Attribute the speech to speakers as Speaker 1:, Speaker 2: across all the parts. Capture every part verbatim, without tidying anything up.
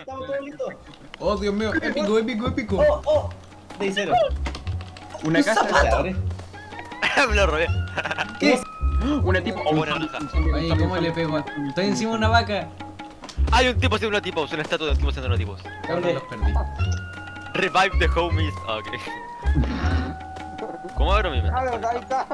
Speaker 1: estamos todos listos.
Speaker 2: Oh, Dios mío, épico, épico, épico.
Speaker 1: Oh, oh, de cero.
Speaker 3: Una
Speaker 2: ¡Un
Speaker 3: casa.
Speaker 2: zapato!
Speaker 4: Me lo robé.
Speaker 2: ¿Qué?
Speaker 3: Una tipo.
Speaker 4: Oh, buena naranja.
Speaker 2: Oye, ¿cómo le pego? Estoy encima de una vaca.
Speaker 4: Hay un tipo siendo una tipos, una estatua de un tipo siendo una tipos.
Speaker 2: Cabrón, los perdí.
Speaker 4: Revive the homies. Ah, ok. ¿Cómo abro mi mente?
Speaker 5: Ah, verdad, ahí está.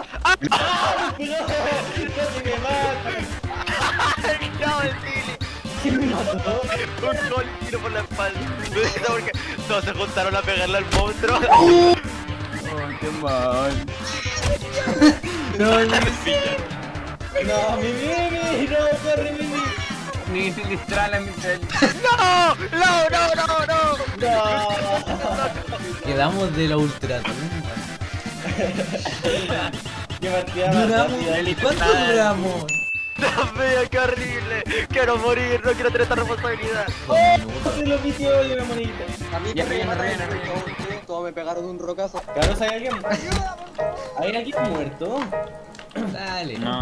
Speaker 1: ¡Casi me mata!
Speaker 4: ¡No, el Tilly!
Speaker 1: ¿Quién me mató?
Speaker 4: Un gol tiro por la espalda. No sé porque todos se juntaron a pegarle al monstruo.
Speaker 3: Oh, qué mal.
Speaker 2: No, no,
Speaker 1: No, mi Mimi, no, corre Mimi.
Speaker 3: Ni se distrae la mitad.
Speaker 4: ¡No! ¡No, no, no, no!
Speaker 1: No.
Speaker 2: quedamos de la ultratumba.
Speaker 1: Qué partida
Speaker 2: Duramos.
Speaker 1: más rápida.
Speaker 2: ¿Cuánto duramos?
Speaker 4: ¡Dios mío, qué horrible! ¡Quiero morir! ¡No quiero tener esta responsabilidad!
Speaker 1: ¡Oh! Se lo pitió y me morí.
Speaker 5: A mí
Speaker 3: Ya,
Speaker 5: también
Speaker 3: ya,
Speaker 5: me
Speaker 3: ya,
Speaker 5: mataron,
Speaker 3: ya,
Speaker 5: todos- todos me pegaron un rocazo.
Speaker 1: Carlos, ¿hay alguien? ¿Hay alguien muerto?
Speaker 2: Dale.
Speaker 3: No.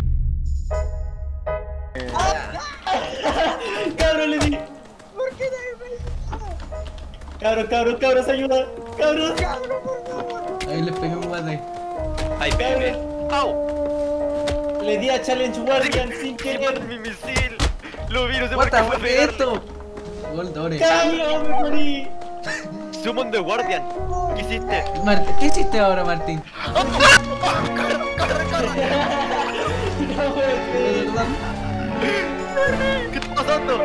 Speaker 1: ¡Cabros, le di!
Speaker 5: ¿Por qué nadie me ayuda?
Speaker 1: ¡Cabros, cabros, cabros, ayuda! ¡Cabros!
Speaker 5: Cabrón, por favor.
Speaker 2: Ahí les pegué un guate.
Speaker 4: ¡Ay, bebé! ¡Au!
Speaker 1: Le di a Challenge Guardian sin
Speaker 4: ¡Qué
Speaker 1: querer.
Speaker 4: mi misil! Lo vi, no sé
Speaker 2: What
Speaker 4: por
Speaker 2: the
Speaker 4: qué fue
Speaker 2: fuck es
Speaker 4: pegarle.
Speaker 2: esto? Goldore.
Speaker 1: ¡Cabros, me morí!
Speaker 4: Summon the Guardian. ¿Qué hiciste?
Speaker 2: Martín, ¿qué hiciste ahora, Martín?
Speaker 4: ¡Corre, corre, corre!
Speaker 1: No puede ser.
Speaker 4: ¿Qué está pasando?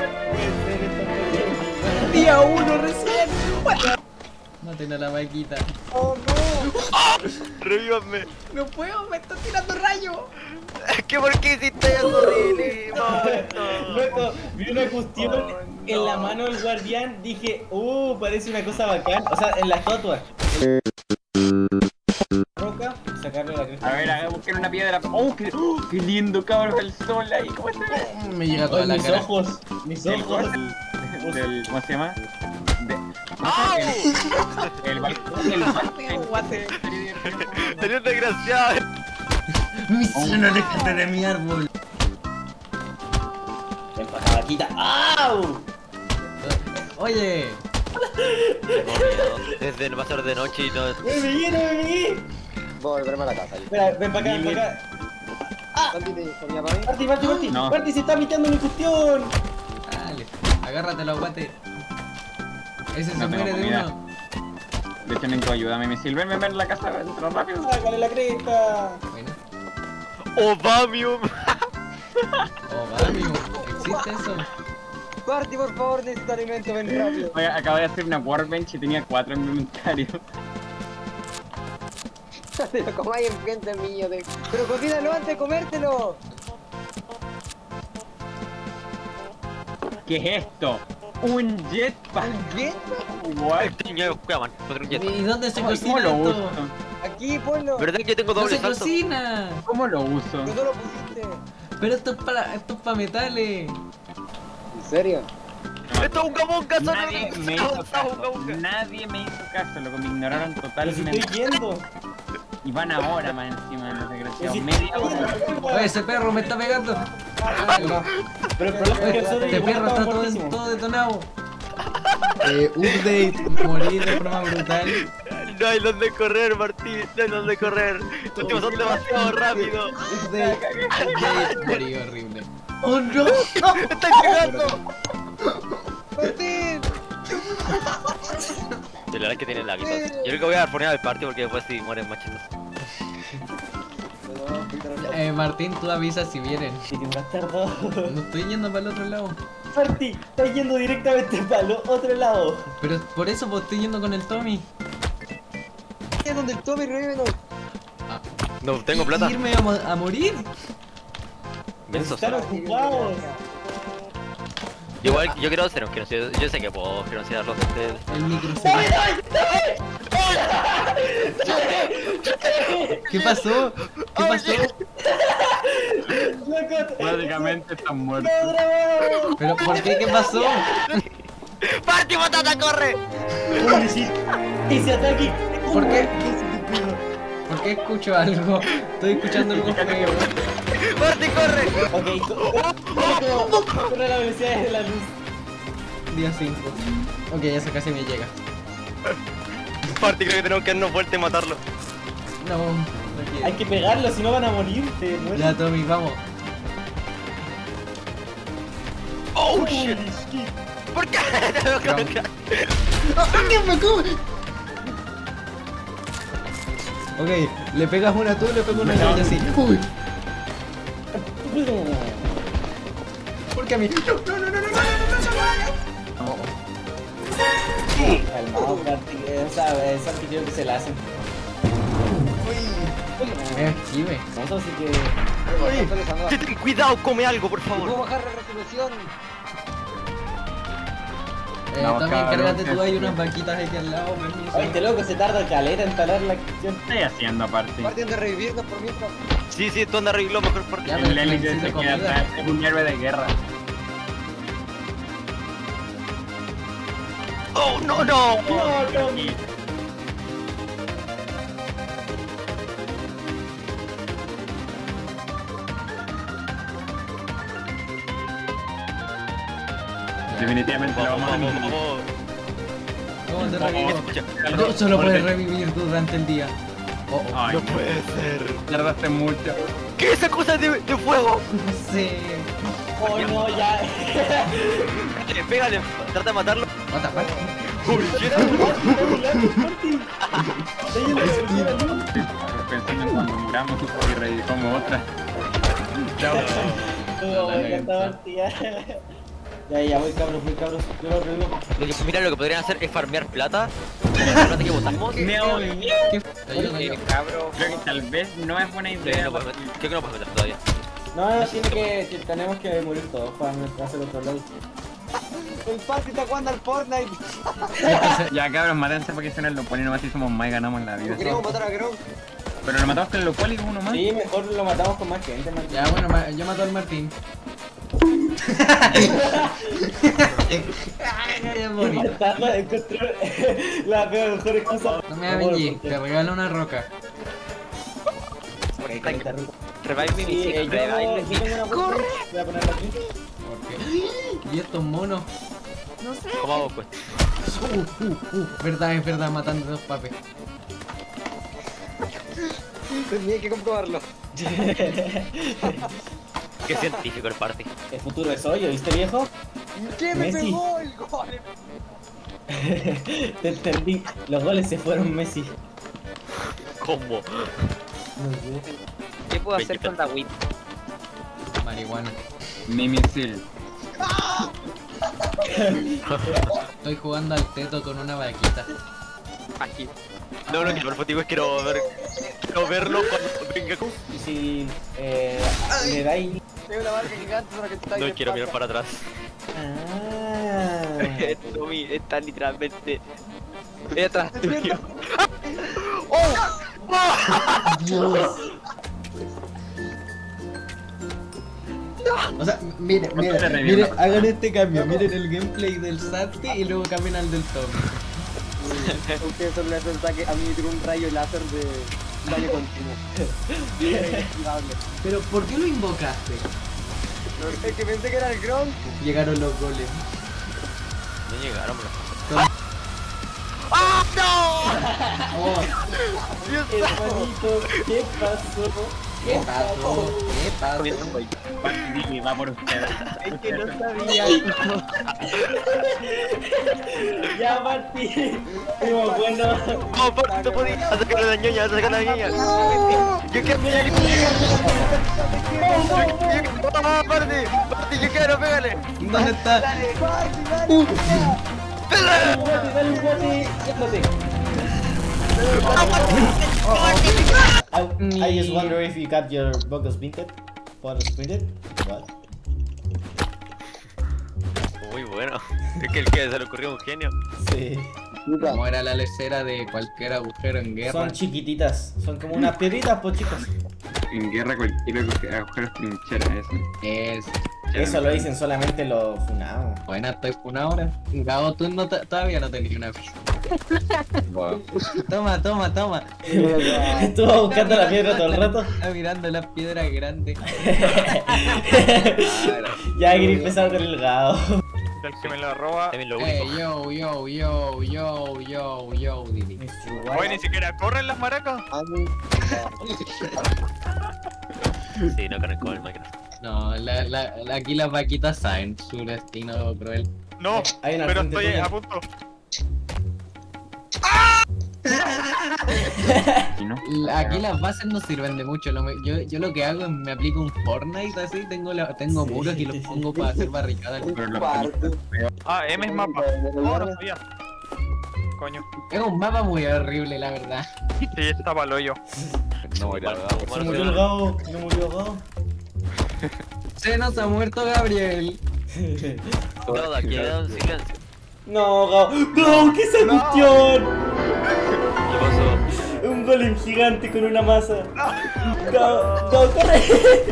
Speaker 2: Día uno recién. Maten a la vaquita.
Speaker 5: Oh, no.
Speaker 4: ¡Revívanme!
Speaker 2: No puedo, me está tirando rayo.
Speaker 4: ¿Qué por qué hiciste eso, Lili? No.
Speaker 1: Loco, vi una cuestión en la mano del guardián, dije, uh, parece una cosa bacán. O sea, en la estatua. Roca, sacarle la cresta.
Speaker 3: A ver, a ver, busquen una piedra. Oh, qué, oh, qué lindo, cabrón, el sol ahí. ¿Cómo se ve?
Speaker 2: Me llega toda
Speaker 1: Ay,
Speaker 2: la
Speaker 1: mis
Speaker 2: cara.
Speaker 1: ojos, mis
Speaker 3: Del,
Speaker 1: ojos.
Speaker 3: del, del- ¿cómo se llama? De,
Speaker 4: ¡Au!
Speaker 3: el, el balcón, el balcón.
Speaker 4: Tenía un desgraciado.
Speaker 2: Misión, aléjate de mi árbol.
Speaker 1: Ven para acá, vaquita. ¡Au!
Speaker 2: Oye,
Speaker 4: Desde va a ser de noche y no.
Speaker 1: ¡Me vi, no me vi!
Speaker 5: Voy a volverme a la casa.
Speaker 1: Espera, ven para acá, ven para acá.
Speaker 5: ¿Santi te comía para mí?
Speaker 1: Marty, Marty, Marty,
Speaker 3: No.
Speaker 1: Marty se está miteando mi cuestión.
Speaker 2: dale, agárrate los guates. Ese se
Speaker 3: No tengo
Speaker 2: muere de
Speaker 3: comida.
Speaker 2: uno.
Speaker 3: De hecho, necesito ayuda, me misil. Ven, ven, ven, la casa, entra rápido.
Speaker 1: Sácale la cresta.
Speaker 2: Bueno,
Speaker 4: ¡Obamium!
Speaker 2: oh, amigo, ¿existe eso?
Speaker 5: Marty, por favor, necesito alimento, ven rápido.
Speaker 3: Oye, acabo de hacer una workbench y tenía cuatro en mi inventario.
Speaker 5: Te lo comáis enfrente mío. De... Pero cocínalo antes de comértelo.
Speaker 3: ¿Qué es esto? Un jetpack.
Speaker 5: ¿Qué?
Speaker 3: What?
Speaker 4: Niño, cuidaban, otro jet.
Speaker 2: ¿Y dónde se
Speaker 3: ¿Cómo
Speaker 2: cocina
Speaker 3: lo
Speaker 2: esto?
Speaker 3: uso?
Speaker 5: Aquí, ponlo.
Speaker 4: ¿Verdad que yo tengo
Speaker 2: No
Speaker 4: doble
Speaker 2: se
Speaker 4: salto?
Speaker 2: cocina.
Speaker 3: ¿Cómo lo uso?
Speaker 5: ¿Tú no lo pusiste?
Speaker 2: Pero esto es para, esto es para metales.
Speaker 5: ¿En serio?
Speaker 4: ¡Esto es un gabonga! ¡Son
Speaker 3: Nadie me hizo caso. Nadie me hizo caso, loco, me ignoraron
Speaker 1: Pero si
Speaker 3: totalmente.
Speaker 1: estoy yendo.
Speaker 3: Y van ahora más encima de los desgraciados.
Speaker 1: Pero si-
Speaker 3: Media hora.
Speaker 2: Oye, ese perro me está pegando.
Speaker 1: Pero el problema es que el sol
Speaker 2: Este perro está todo,
Speaker 1: fuertísimo.
Speaker 2: todo detonado. Eh, update, morir de forma brutal.
Speaker 4: No hay donde correr, Martín. No hay donde correr. Los tipos son demasiado rápidos.
Speaker 2: Update, update, morí horrible. ¡Oh no!
Speaker 4: ¡Me están llegando!
Speaker 5: ¡Martín!
Speaker 4: De la verdad que tienen laguitos. Yo creo que voy a poner al party porque después si mueren machitos.
Speaker 2: Eh, Martín, tú avisas si vienen.
Speaker 1: Si te has tardado.
Speaker 2: No estoy yendo para el otro lado.
Speaker 1: Marty, estás yendo directamente para el otro lado.
Speaker 2: Pero por eso pues, estoy yendo con el Tommy.
Speaker 5: Es donde el Tommy revive.
Speaker 4: No tengo plata.
Speaker 2: ¿Irme a, mo- a morir?
Speaker 4: Menso.
Speaker 1: Están ocupados.
Speaker 4: Yo igual, yo quiero hacer un genocidio. Yo sé que puedo genocidarlos de ustedes.
Speaker 2: El micro se... ¿Qué pasó? ¿Qué pasó?
Speaker 1: Loco,
Speaker 3: Prácticamente están muertos.
Speaker 1: ¡no, bravo!
Speaker 2: ¿Pero por qué? ¿Qué pasó?
Speaker 4: ¡Party, batata, corre!
Speaker 1: Uy, sí. Ese ataque.
Speaker 2: ¿Por qué? ¿Por qué escucho algo? Estoy escuchando algo feo.
Speaker 4: ¡Party, corre!
Speaker 1: Ok, co- corre a la velocidad de la luz.
Speaker 2: Día cinco. Ok, eso casi me llega.
Speaker 4: Party, creo que tenemos que darnos vuelta y matarlo.
Speaker 2: No, no quiero.
Speaker 1: Hay que pegarlo, si no van a morir. Te mueren.
Speaker 2: Ya, Tommy, vamos.
Speaker 4: Oh shit. ¿Por qué?
Speaker 2: ¡Alguien me come! Ok, le pegas una tú, le pego una yo y así. Uy. ¿Por qué a mí? No, no, no, no, no, no, no, no, no.
Speaker 1: Calmado, Party. O sea, es anfitrión que se la hacen.
Speaker 2: Me esquive.
Speaker 1: Eso sí que.
Speaker 4: Sí, ten cuidado, come algo, por
Speaker 5: ¿Puedo
Speaker 4: favor.
Speaker 5: bajar la resolución?
Speaker 2: Eh,
Speaker 3: No,
Speaker 2: también
Speaker 3: cabrón,
Speaker 2: cárgate tú,
Speaker 3: que-
Speaker 2: hay unas banquitas aquí al lado, permiso.
Speaker 1: Oye, este loco se tarda caleta en instalar la cuestión.
Speaker 3: ¿Qué estoy haciendo aparte?
Speaker 5: Partiendo de revivirnos por mientras.
Speaker 4: Sí, sí, tú andas arreglando mejor por
Speaker 2: Ya,
Speaker 3: El
Speaker 2: pero
Speaker 3: Elite
Speaker 2: necesito
Speaker 3: se queda
Speaker 2: comida.
Speaker 3: atrás, es un héroe de guerra.
Speaker 4: Oh, no, no.
Speaker 1: No, Tommy.
Speaker 3: Definitivamente lo
Speaker 4: Vamos,
Speaker 3: vamos a
Speaker 4: vamos,
Speaker 3: revivir.
Speaker 4: vamos.
Speaker 2: ¿Cómo te
Speaker 3: Vamos,
Speaker 2: revivo?
Speaker 4: Escucha,
Speaker 2: Tú solo
Speaker 3: Porque-
Speaker 2: puedes revivir durante el día. Oh, oh.
Speaker 3: Ay,
Speaker 4: no puede ser.
Speaker 3: tardaste mucho.
Speaker 4: ¿Qué es esa cosa de, de fuego?
Speaker 2: No sé.
Speaker 1: Oh, no, ya.
Speaker 4: Pégale, pégale, trata de matarlo.
Speaker 2: What the fuck?
Speaker 4: Uy, shit.
Speaker 3: Pensando en cuando muramos y revivimos otra. Chao.
Speaker 1: Oh, ya está partida. Ya, ya, voy cabros, voy cabros. Yo lo revivo.
Speaker 4: Lo que, mira, lo que podrían hacer es farmear plata. La plata que botamos.
Speaker 3: Neo,
Speaker 2: ¿Qué? Te ayudo,
Speaker 3: eh,
Speaker 2: yo.
Speaker 3: cabro, creo que tal vez no es buena
Speaker 4: Sí,
Speaker 3: idea.
Speaker 4: no puedes meter- Creo que no puedes meter todavía.
Speaker 1: No, no, tiene que, que tenemos que morir todos para hacer otro load.
Speaker 5: El Party está jugando al Fortnite.
Speaker 3: Ya cabros, mátense porque si no lo ponen nomás y somos más y ganamos la vida.
Speaker 5: Queremos matar a Gronk.
Speaker 3: Pero lo matamos con lo cual y uno más.
Speaker 1: Sí, mejor lo matamos con más gente, man.
Speaker 2: Ya, bueno, ma- yo mato al Martín. Ay, morí.
Speaker 1: Matarla, encontré la peor, mejor excusa.
Speaker 2: No me avengí, te regalo una roca.
Speaker 4: Revive me,
Speaker 1: Sí, eh, yo,
Speaker 4: revive
Speaker 1: yo tengo una ¡corre! Voy a ponerla aquí.
Speaker 2: ¿Por qué? ¿Y estos monos?
Speaker 4: ¿Cómo hago pues?
Speaker 2: Uh, uh, uh, verdad, es verdad, matando dos papes.
Speaker 5: Tenía que comprobarlo.
Speaker 4: Qué científico el party.
Speaker 1: El futuro es hoy, ¿viste, viejo?
Speaker 5: ¿Qué me
Speaker 1: Messi.
Speaker 5: pegó el gol?
Speaker 1: Te entendí. Los goles se fueron Messi.
Speaker 4: ¿Cómo?
Speaker 1: No sé.
Speaker 6: ¿Qué puedo hacer con la Wii?
Speaker 2: Marihuana.
Speaker 3: Mi misil.
Speaker 2: Estoy jugando al teto con una vaquita.
Speaker 6: Aquí.
Speaker 4: No, no, que lo motivo es que quiero ver. Quiero verlo cuando venga.
Speaker 1: Y si eh, le dais.
Speaker 5: Es una marca gigante sobre la que te está
Speaker 4: No quiero mirar para atrás.
Speaker 1: Ah.
Speaker 6: Tommy está literalmente detrás tuyo.
Speaker 2: Dios. O sea, miren,
Speaker 3: ¿Cuánto te
Speaker 2: miren,
Speaker 3: revienta?
Speaker 2: miren, hagan este cambio, miren el gameplay del Santi y luego cambien al del Tommy.
Speaker 5: Ustedes solo le hacen ataque a mí me tiró un rayo láser de daño continuo. Inactivable.
Speaker 2: Pero, ¿por qué lo invocaste?
Speaker 5: Es que pensé que era el Gronk.
Speaker 2: Llegaron los goles.
Speaker 4: No llegaron, bro.
Speaker 2: Toma.
Speaker 4: ¡Ah, no!
Speaker 2: Oh,
Speaker 1: Hermanito, ¿qué pasó?
Speaker 2: ¿qué pasó? ¿Qué pasó?
Speaker 3: Party va por ustedes.
Speaker 1: Es que no sabía. Ya, Martín. Primo, bueno.
Speaker 4: ¡Oh, Party, no podía! ¡A sacar la ñoña, a sacar la ñoña! ¡Yo quiero! ¡Oh, Party! ¡Party, yo quiero! ¡Pégale!
Speaker 2: ¿Dónde está?
Speaker 1: Dale un guate, dale un guate. Siéntate. I, I just wonder if you got your Bogus Vinted. Photos printed. What?
Speaker 4: Muy bueno. Es que el que se le ocurrió un genio.
Speaker 1: Sí.
Speaker 2: Como era la lecera de cualquier agujero en guerra.
Speaker 1: Son chiquititas. Son como unas piedritas, pues chicos.
Speaker 3: En guerra cualquier agujero es trinchera, eso.
Speaker 2: Es.
Speaker 1: Eso lo dicen solamente los funados.
Speaker 2: Buena, estoy una hora. Gabo, tú no te- todavía no tenías una ficha.
Speaker 3: Wow.
Speaker 2: Toma, toma, toma.
Speaker 1: Estuvo buscando la piedra todo el rato.
Speaker 2: Está mirando las piedras grandes.
Speaker 1: Ya, Gris, empezado con el gado.
Speaker 7: El que me la roba.
Speaker 6: También lo
Speaker 2: Eh,
Speaker 6: único.
Speaker 2: yo, yo, yo, yo, yo, yo, Didi.
Speaker 7: Oye, ni siquiera corren las maracas.
Speaker 6: Sí, no conozco el Minecraft.
Speaker 2: No, la, la, la- aquí las vaquitas saben su destino cruel.
Speaker 7: No,
Speaker 1: Hay una
Speaker 7: pero
Speaker 1: fuente
Speaker 7: estoy
Speaker 1: tuya.
Speaker 7: a punto.
Speaker 3: ¿Y no?
Speaker 2: La- Aquí las bases no sirven de mucho. Lo me- yo, yo lo que hago es me aplico un Fortnite así, tengo, la, tengo
Speaker 1: Sí,
Speaker 2: muros y los
Speaker 1: sí,
Speaker 2: pongo
Speaker 1: sí.
Speaker 2: para hacer barricadas.
Speaker 3: Pero lo
Speaker 5: Cuarto.
Speaker 7: Ah, M es mapa. Oh, no sabía. Coño.
Speaker 2: Es un mapa muy horrible, la verdad.
Speaker 7: Sí, está pa'l hoyo.
Speaker 3: No voy a dar.
Speaker 1: Se murió el Gabo, no murió Gabo.
Speaker 2: Se nos ha muerto Gabriel.
Speaker 6: Todo aquí ha dado un silencio.
Speaker 1: No, Gabo. Gabo, ¿qué es esa cuestión?
Speaker 6: ¿Qué pasó?
Speaker 1: Un golem gigante con una masa. Gabo, Gabo, corre.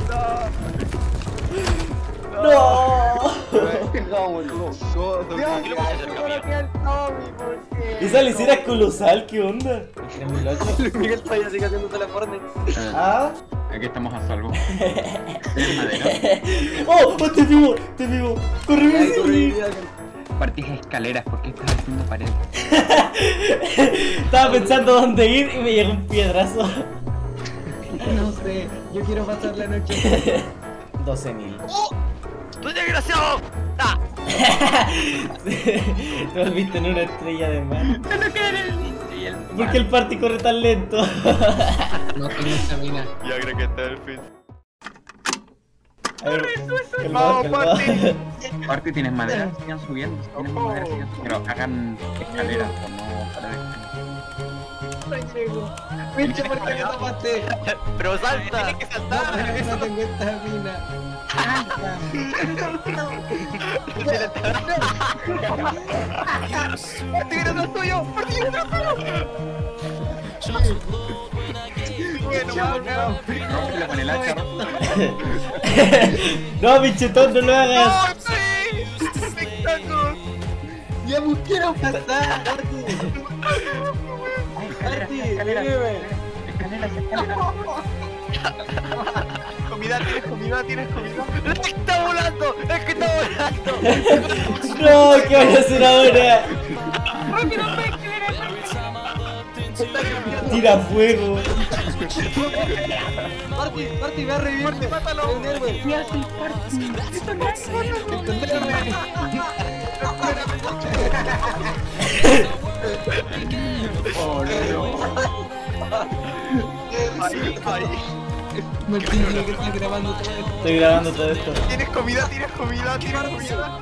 Speaker 1: No.
Speaker 5: Vamos, no.
Speaker 6: ¿Por qué lo puse cerca mío?
Speaker 1: Esa lecera es colosal, ¿qué onda?
Speaker 5: Miguel todavía sigue haciéndose la Fortnite.
Speaker 1: Ah.
Speaker 3: Aquí estamos a salvo. ¿Tienes madera?
Speaker 1: Oh, oh, te vivo, te vivo. Corre,
Speaker 5: Ay, corre,
Speaker 1: Messi.
Speaker 5: mira,
Speaker 3: Partís escaleras, ¿por qué estás haciendo pared?
Speaker 1: Estaba pensando dónde ir y me llegó un piedrazo.
Speaker 2: No sé, yo quiero pasar la noche.
Speaker 1: doce mil.
Speaker 6: ¡Tú desgraciado! ¡Ah!
Speaker 1: Te volviste en una estrella de mar.
Speaker 3: Y el
Speaker 1: ¿Por qué el party corre tan lento?
Speaker 2: No tengo estamina.
Speaker 7: Ya creo que está el fin.
Speaker 1: A ver, calmado,
Speaker 7: Vamos,
Speaker 1: calmado.
Speaker 7: party.
Speaker 3: Party, ¿tienes madera? Sigan subiendo. Si tienes madera, sigan subiendo. Pero hagan escaleras, o no paredes.
Speaker 2: Pinche, ¿por qué me tapaste?
Speaker 6: ¡Pero salta!
Speaker 7: Tienes que
Speaker 2: No,
Speaker 7: saltar.
Speaker 2: pero no tengo estamina.
Speaker 7: ¡Este grano es tuyo! ¡Party, es tuyo! Bueno, vamos.
Speaker 3: Rómpela con el hacha.
Speaker 1: No, bichetón, no lo hagas.
Speaker 7: ¡No, sí! ¡Espectáculo!
Speaker 2: Ya busqué pasar.
Speaker 5: Party, ayúdame.
Speaker 3: Escaleras, escaleras.
Speaker 7: Comida, tienes comida, tienes comida.
Speaker 6: ¡Es que está volando! ¡Es que está volando!
Speaker 1: No, ¿qué voy a hacer ahora? Tira fuego.
Speaker 5: Party, Party, ve a revivir.
Speaker 7: Party, mátalo.
Speaker 5: Es un héroe.
Speaker 7: Ahí, ahí.
Speaker 2: Martín, lo que estás grabando todo esto.
Speaker 1: Estoy grabando todo esto.
Speaker 7: Tienes comida, tienes comida, tienes comida.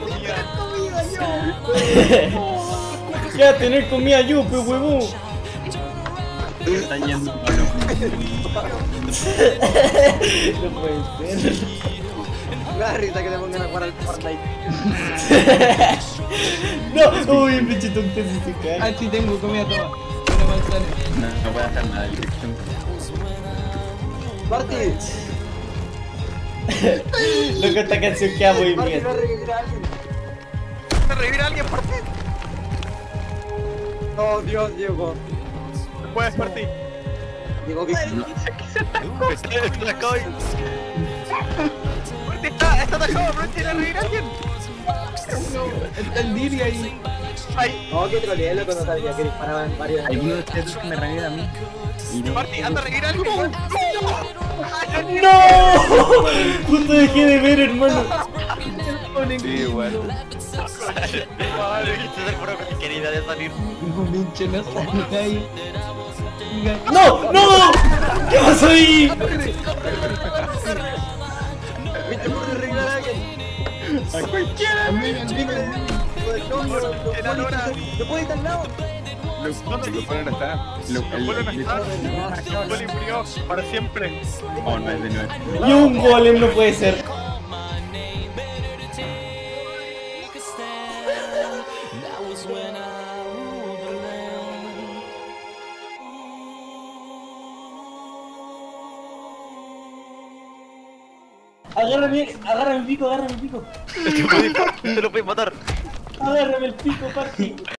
Speaker 1: Ya, tener comida yo, pues huevón.
Speaker 3: Está yendo a lo
Speaker 1: No puede ser.
Speaker 5: Me da risa que te pongan a jugar al Fortnite.
Speaker 1: No, uy, bichetón casi se cae.
Speaker 2: Ah, sí tengo comida, toma. Una manzana.
Speaker 3: No, no puede hacer nada. Dirección.
Speaker 5: Party,
Speaker 1: Loco, esta canción queda muy
Speaker 5: Party,
Speaker 1: bien.
Speaker 5: ve a revivir a alguien.
Speaker 7: ¿Me revivir a alguien, Party?
Speaker 5: Oh, Dios, llegó.
Speaker 7: Puedes, Party.
Speaker 5: Llegó que
Speaker 7: Party está, está atajado, pero tiene que revivir a alguien.
Speaker 2: Está el Diri ahí.
Speaker 7: Ahí,
Speaker 5: No, que troleé, loco, no sabía que disparaban varios.
Speaker 3: Alguno de ustedes que me revive a mí. Y no.
Speaker 7: Party, anda a revivir a alguien.
Speaker 1: ¡No! Justo dejé de ver, hermano.
Speaker 3: Sí, bueno.
Speaker 6: Vale, este es el puro que quería idea de salir.
Speaker 2: Hijo pinche, no sale ahí.
Speaker 1: ¡No! ¡No! ¿Qué pasó ahí?
Speaker 5: ¿Viste por revivir a alguien?
Speaker 3: A cualquiera.
Speaker 7: Era hora.
Speaker 5: ¿No puede ir al lado?
Speaker 3: ¿Dónde lo ponen a estar? Lo- el-
Speaker 7: Vuelven a
Speaker 3: el-
Speaker 7: estar. Gol inferior para siempre.
Speaker 3: Oh, no es de nuevo.
Speaker 1: Y un golem no puede ser. Agárrame, agárrame el pico, agárrame el pico.
Speaker 6: Te lo puedes matar.
Speaker 1: Agárrame el pico, Party.